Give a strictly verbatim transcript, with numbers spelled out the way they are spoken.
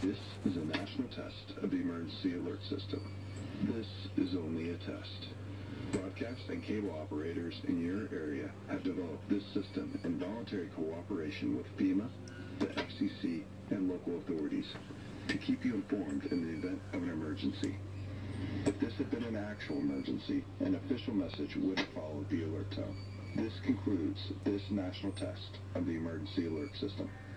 This is a national test of the emergency alert system. This is only a test. Broadcast and cable operators in your area have developed this system in voluntary cooperation with FEMA, the F C C, and local authorities to keep you informed in the event of an emergency. If this had been an actual emergency, an official message would have followed the alert tone. This concludes this national test of the emergency alert system.